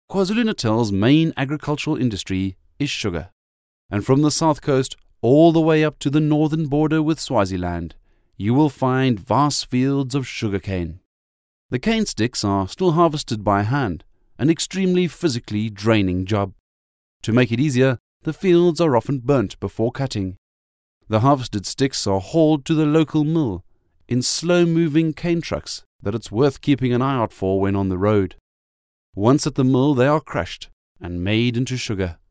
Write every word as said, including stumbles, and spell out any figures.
KwaZulu-Natal's main agricultural industry is sugar. And from the south coast all the way up to the northern border with Swaziland, you will find vast fields of sugarcane. The cane sticks are still harvested by hand, an extremely physically draining job. To make it easier, the fields are often burnt before cutting. The harvested sticks are hauled to the local mill in slow-moving cane trucks that it's worth keeping an eye out for when on the road. Once at the mill, they are crushed and made into sugar.